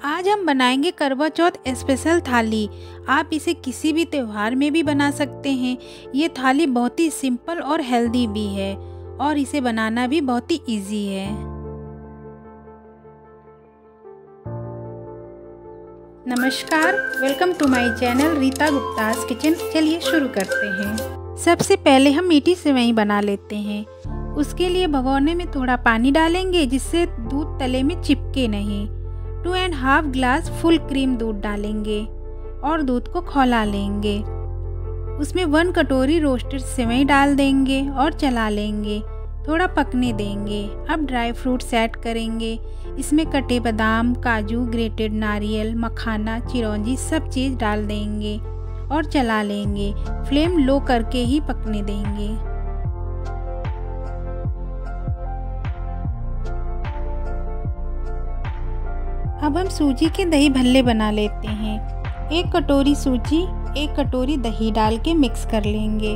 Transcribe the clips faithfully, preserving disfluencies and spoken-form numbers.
आज हम बनाएंगे करवा चौथ स्पेशल थाली। आप इसे किसी भी त्योहार में भी बना सकते हैं। ये थाली बहुत ही सिंपल और हेल्दी भी है और इसे बनाना भी बहुत ही इजी है। नमस्कार, welcome to my channel Rita Gupta's kitchen. चलिए शुरू करते हैं। सबसे पहले हम मीठी सेवई बना लेते हैं। उसके लिए भगोने में थोड़ा पानी डालेंगे जिससे दूध तले में चिपके नहीं। Two and half glass full cream दूध डालेंगे और दूध को खौला लेंगे। उसमें वन कटोरी रोस्टेड सेवई डाल देंगे और चला लेंगे, थोड़ा पकने देंगे। अब ड्राई फ्रूट्स ऐड करेंगे। इसमें कटे बादाम, काजू, ग्रेटेड नारियल, मखाना, चिरौंजी सब चीज़ डाल देंगे और चला लेंगे। फ्लेम लो करके ही पकने देंगे। अब हम सूजी के दही भल्ले बना लेते हैं। एक कटोरी सूजी, एक कटोरी दही डाल के मिक्स कर लेंगे।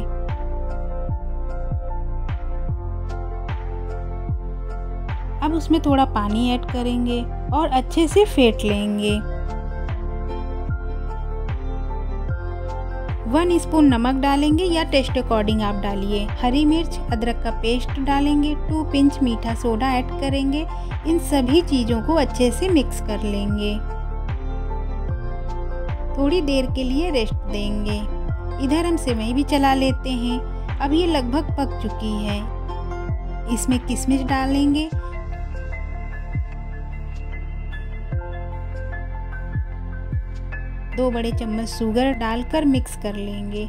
अब उसमें थोड़ा पानी ऐड करेंगे और अच्छे से फेंट लेंगे। वन स्पून नमक डालेंगे या टेस्ट अकॉर्डिंग आप डालिए। हरी मिर्च, अदरक का पेस्ट डालेंगे। टू पिंच मीठा सोडा ऐड करेंगे। इन सभी चीज़ों को अच्छे से मिक्स कर लेंगे। थोड़ी देर के लिए रेस्ट देंगे। इधर हम सेवई भी चला लेते हैं। अब ये लगभग पक चुकी है। इसमें किशमिश डालेंगे। दो बड़े चम्मच शुगर डालकर मिक्स कर लेंगे।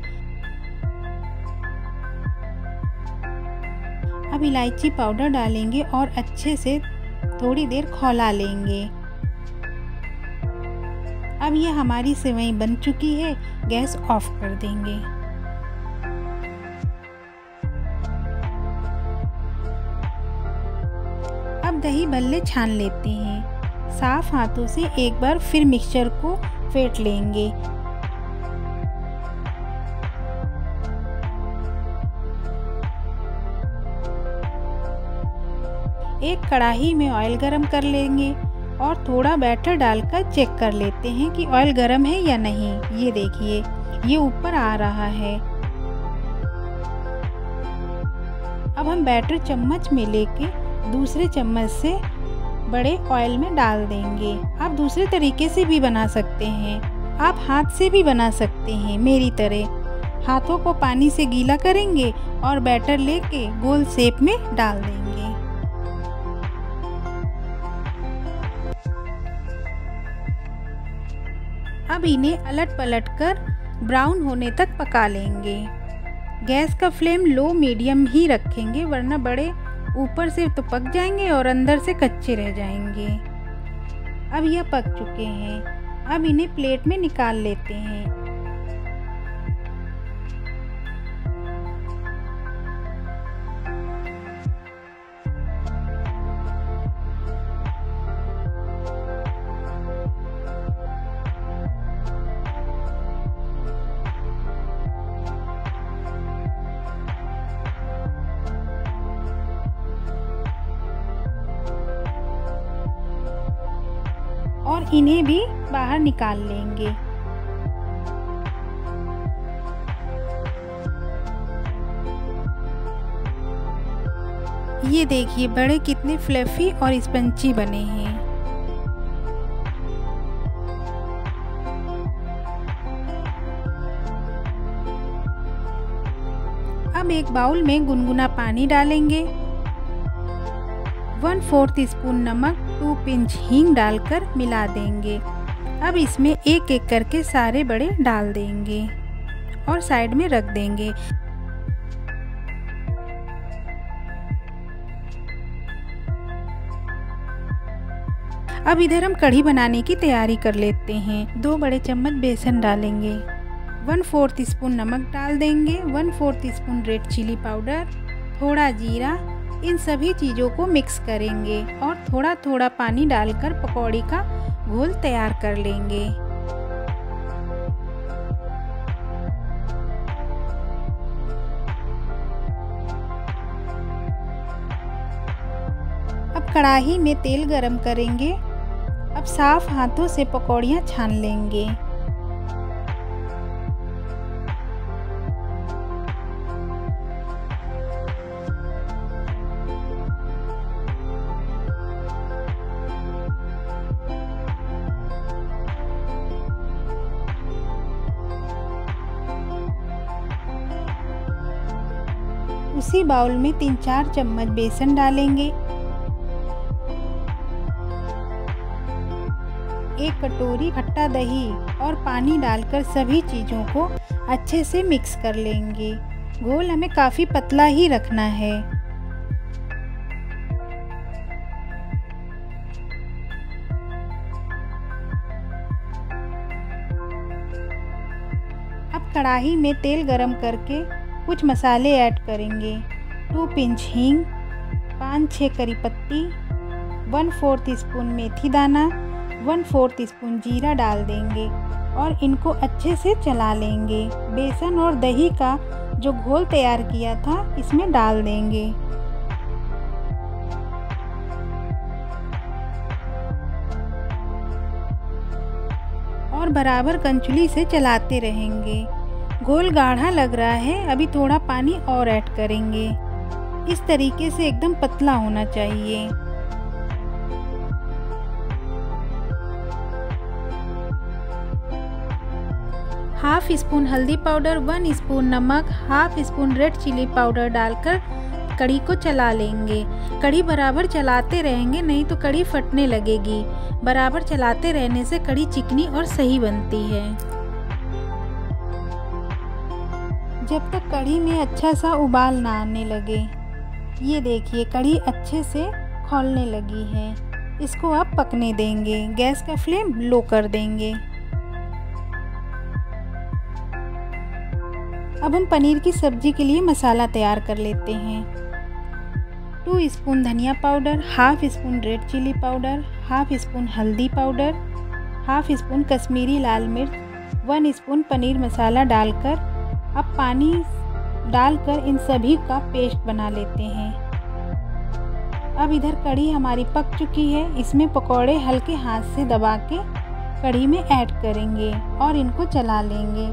अब इलायची पाउडर डालेंगे और अच्छे से थोड़ी देर खौला लेंगे। अब ये हमारी सेवई बन चुकी है। गैस ऑफ कर देंगे। अब दही भल्ले छान लेते हैं। साफ हाथों से एक बार फिर मिक्सचर को फेंट लेंगे। एक कढ़ाई में ऑयल गरम कर लेंगे और थोड़ा बैटर डालकर चेक कर लेते हैं कि ऑयल गरम है या नहीं। ये देखिए, ये ऊपर आ रहा है। अब हम बैटर चम्मच में लेके दूसरे चम्मच से बड़े ऑयल में डाल देंगे। आप दूसरे तरीके से भी बना सकते हैं। आप हाथ से भी बना सकते हैं। मेरी तरह हाथों को पानी से गीला करेंगे और बैटर लेके गोल शेप में डाल देंगे। अब इन्हें अलट पलट कर ब्राउन होने तक पका लेंगे। गैस का फ्लेम लो मीडियम ही रखेंगे, वरना बड़े ऊपर से तो पक जाएंगे और अंदर से कच्चे रह जाएंगे। अब यह पक चुके हैं। अब इन्हें प्लेट में निकाल लेते हैं। और इन्हें भी बाहर निकाल लेंगे। ये देखिए बड़े कितने फ्लफी और स्पंची बने हैं। अब एक बाउल में गुनगुना पानी डालेंगे। वन फोर्थ स्पून नमक, टू पिंच हींग डालकर मिला देंगे। अब इसमें एक एक करके सारे बड़े डाल देंगे और साइड में रख देंगे। अब इधर हम कढ़ी बनाने की तैयारी कर लेते हैं। दो बड़े चम्मच बेसन डालेंगे। वन फोर्थ स्पून नमक डाल देंगे। One fourth spoon red chilli powder, थोड़ा जीरा। इन सभी चीज़ों को मिक्स करेंगे और थोड़ा थोड़ा पानी डालकर पकौड़ी का घोल तैयार कर लेंगे। अब कढ़ाई में तेल गरम करेंगे अब साफ हाथों से पकौड़ियाँ छान लेंगे। उसी बाउल में तीन चार चम्मच बेसन डालेंगे। एक कटोरी खट्टा दही और पानी डालकर सभी चीज़ों को अच्छे से मिक्स कर लेंगे। घोल हमें काफ़ी पतला ही रखना है। अब कढ़ाई में तेल गरम करके कुछ मसाले ऐड करेंगे। टू पिंच हींग, पाँच छः करी पत्ती, वन फोर्थ स्पून मेथी दाना, वन फोर्थ स्पून जीरा डाल देंगे और इनको अच्छे से चला लेंगे। बेसन और दही का जो घोल तैयार किया था इसमें डाल देंगे। और बराबर कंचुली से चलाते रहेंगे। घोल गाढ़ा लग रहा है, अभी थोड़ा पानी और ऐड करेंगे। इस तरीके से एकदम पतला होना चाहिए। हाफ स्पून हल्दी पाउडर, वन स्पून नमक, half spoon red chilli powder डालकर कढ़ी को चला लेंगे। कढ़ी बराबर चलाते रहेंगे, नहीं तो कढ़ी फटने लगेगी। बराबर चलाते रहने से कढ़ी चिकनी और सही बनती है। जब तक कढ़ी में अच्छा सा उबाल ना आने लगे। ये देखिए कढ़ी अच्छे से खौलने लगी है। इसको अब पकने देंगे। गैस का फ्लेम लो कर देंगे। अब हम पनीर की सब्जी के लिए मसाला तैयार कर लेते हैं। टू स्पून धनिया powder, half spoon red chilli powder, half spoon हल्दी पाउडर, हाफ स्पून कश्मीरी लाल मिर्च, वन स्पून पनीर मसाला डालकर अब पानी डालकर इन सभी का पेस्ट बना लेते हैं। अब इधर कढ़ी हमारी पक चुकी है। इसमें पकौड़े हल्के हाथ से दबा के कढ़ी में ऐड करेंगे और इनको चला लेंगे।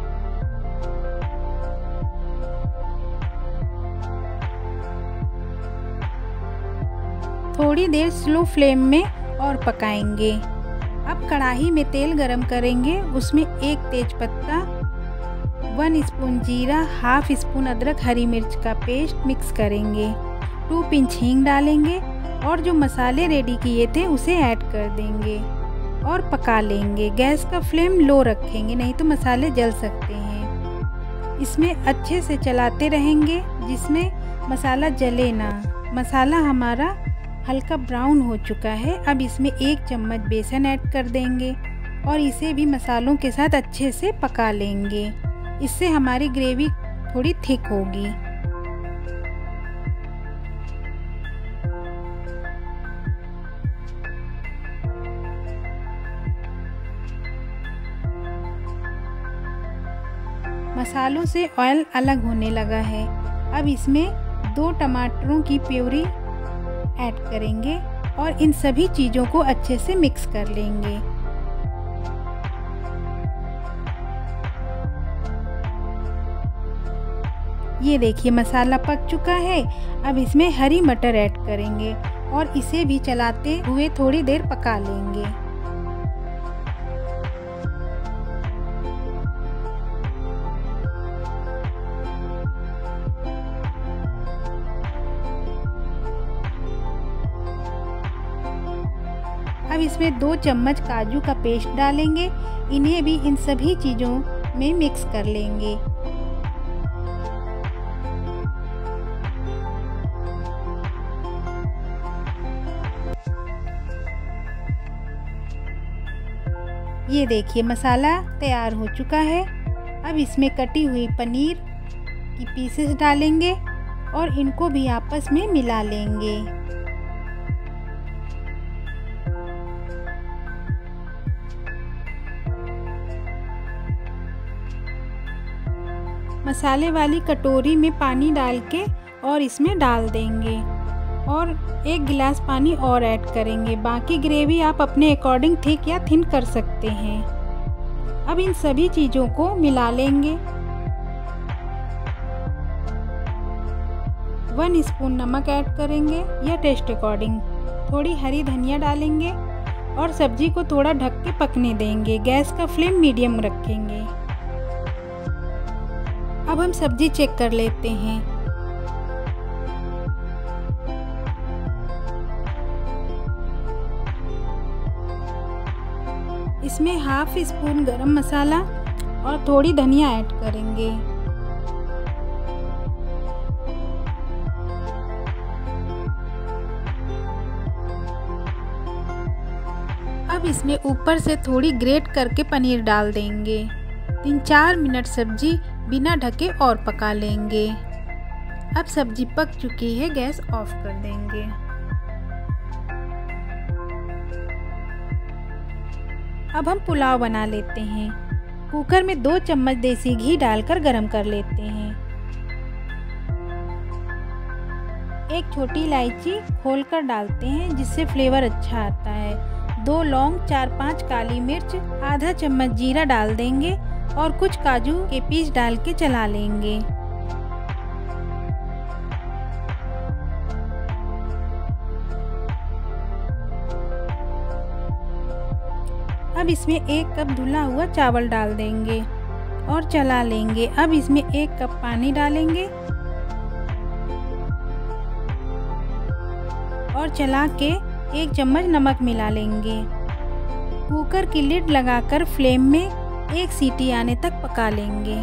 थोड़ी देर स्लो फ्लेम में और पकाएंगे। अब कढ़ाई में तेल गरम करेंगे। उसमें एक तेज पत्ता, वन स्पून जीरा, हाफ स्पून अदरक हरी मिर्च का पेस्ट मिक्स करेंगे। टू पिंच हींग डालेंगे और जो मसाले रेडी किए थे उसे ऐड कर देंगे और पका लेंगे। गैस का फ्लेम लो रखेंगे, नहीं तो मसाले जल सकते हैं। इसमें अच्छे से चलाते रहेंगे जिसमें मसाला जले ना। मसाला हमारा हल्का ब्राउन हो चुका है। अब इसमें एक चम्मच बेसन ऐड कर देंगे और इसे भी मसालों के साथ अच्छे से पका लेंगे। इससे हमारी ग्रेवी थोड़ी थिक होगी। मसालों से ऑयल अलग होने लगा है। अब इसमें दो टमाटरों की प्यूरी ऐड करेंगे और इन सभी चीज़ों को अच्छे से मिक्स कर लेंगे। ये देखिए मसाला पक चुका है। अब इसमें हरी मटर ऐड करेंगे और इसे भी चलाते हुए थोड़ी देर पका लेंगे। अब इसमें दो चम्मच काजू का पेस्ट डालेंगे। इन्हें भी इन सभी चीज़ों में मिक्स कर लेंगे। ये देखिए मसाला तैयार हो चुका है। अब इसमें कटी हुई पनीर की पीसेस डालेंगे और इनको भी आपस में मिला लेंगे। मसाले वाली कटोरी में पानी डाल के और इसमें डाल देंगे और एक गिलास पानी और ऐड करेंगे। बाकी ग्रेवी आप अपने अकॉर्डिंग थिक या थिन कर सकते हैं। अब इन सभी चीज़ों को मिला लेंगे। वन स्पून नमक ऐड करेंगे या टेस्ट अकॉर्डिंग। थोड़ी हरी धनिया डालेंगे और सब्जी को थोड़ा ढक के पकने देंगे। गैस का फ्लेम मीडियम रखेंगे। अब हम सब्जी चेक कर लेते हैं। इसमें हाफ स्पून गरम मसाला और थोड़ी धनिया ऐड करेंगे। अब इसमें ऊपर से थोड़ी ग्रेट करके पनीर डाल देंगे। तीन चार मिनट सब्जी बिना ढके और पका लेंगे। अब सब्जी पक चुकी है, गैस ऑफ कर देंगे। अब हम पुलाव बना लेते हैं। कुकर में दो चम्मच देसी घी डालकर गरम कर लेते हैं। एक छोटी इलायची खोलकर डालते हैं जिससे फ्लेवर अच्छा आता है। दो लौंग, चार पांच काली मिर्च, आधा चम्मच जीरा डाल देंगे और कुछ काजू के पीस डाल के चला लेंगे। अब इसमें एक कप धुला हुआ चावल डाल देंगे और चला लेंगे। अब इसमें एक कप पानी डालेंगे और चला के एक चम्मच नमक मिला लेंगे। कुकर की लिड लगाकर फ्लेम में एक सीटी आने तक पका लेंगे।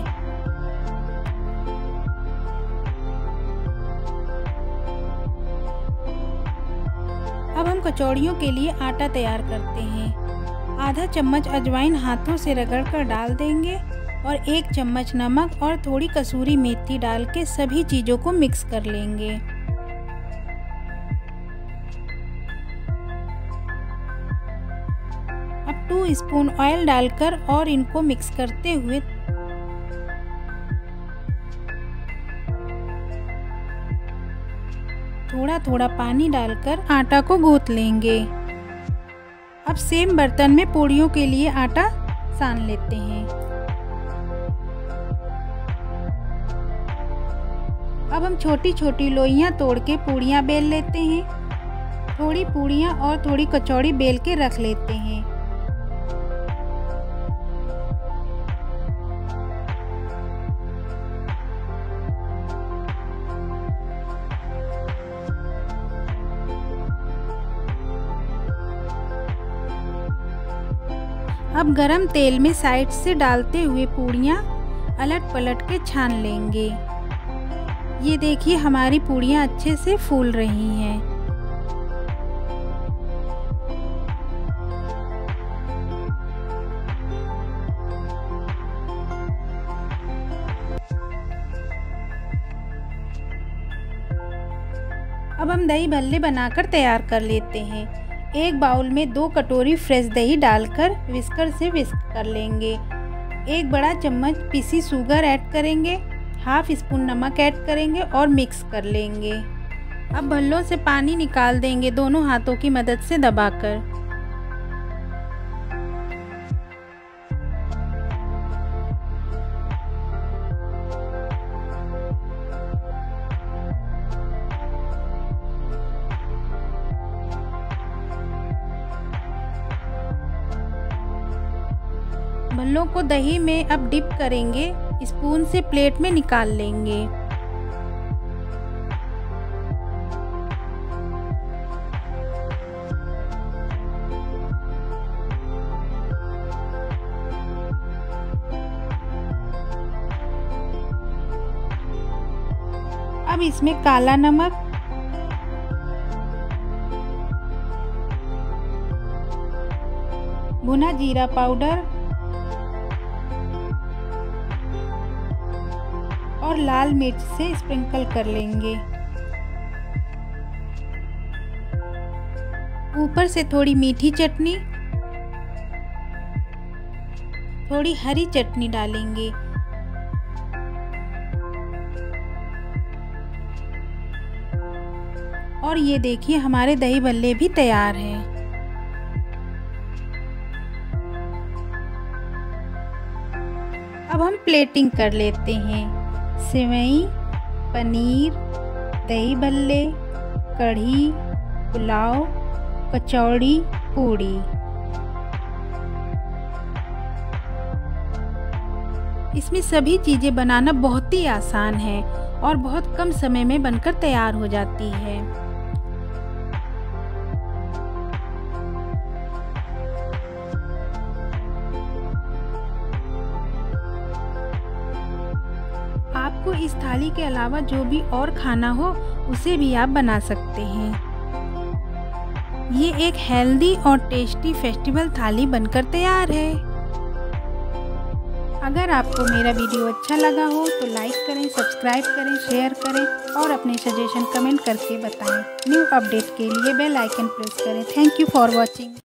अब हम कचौड़ियों के लिए आटा तैयार करते हैं। आधा चम्मच अजवाइन हाथों से रगड़कर डाल देंगे और एक चम्मच नमक और थोड़ी कसूरी मेथी डाल के सभी चीज़ों को मिक्स कर लेंगे। अब टू स्पून ऑयल डालकर और इनको मिक्स करते हुए थोड़ा थोड़ा पानी डालकर आटा को गूंथ लेंगे। अब सेम बर्तन में पूड़ियों के लिए आटा सान लेते हैं। अब हम छोटी छोटी लोइयां तोड़ के पूड़ियां बेल लेते हैं। थोड़ी पूड़ियां और थोड़ी कचौड़ी बेल के रख लेते हैं। अब गरम तेल में साइड से डालते हुए पूड़ियाँ अलट पलट के छान लेंगे। ये देखिए हमारी पूड़ियाँ अच्छे से फूल रही हैं। अब हम दही भल्ले बनाकर तैयार कर लेते हैं। एक बाउल में दो कटोरी फ्रेश दही डालकर विस्कर से विस्क कर लेंगे। एक बड़ा चम्मच पीसी शुगर ऐड करेंगे। हाफ स्पून नमक ऐड करेंगे और मिक्स कर लेंगे। अब भल्लों से पानी निकाल देंगे दोनों हाथों की मदद से दबाकर। भल्लों को दही में अब डिप करेंगे। स्पून से प्लेट में निकाल लेंगे। अब इसमें काला नमक, भुना जीरा पाउडर और लाल मिर्च से स्प्रिंकल कर लेंगे। ऊपर से थोड़ी मीठी चटनी, थोड़ी हरी चटनी डालेंगे। और ये देखिए हमारे दही भल्ले भी तैयार हैं। अब हम प्लेटिंग कर लेते हैं। सेवई, पनीर, दही भल्ले, कढ़ी, पुलाव, कचौड़ी, पूड़ी। इसमें सभी चीज़ें बनाना बहुत ही आसान है और बहुत कम समय में बनकर तैयार हो जाती है। आपको इस थाली के अलावा जो भी और खाना हो उसे भी आप बना सकते हैं। ये एक हेल्दी और टेस्टी फेस्टिवल थाली बनकर तैयार है। अगर आपको मेरा वीडियो अच्छा लगा हो तो लाइक करें, सब्सक्राइब करें, शेयर करें और अपने सजेशन कमेंट करके बताएं। न्यू अपडेट के लिए बेल आइकन प्रेस करें। Thank you for watching.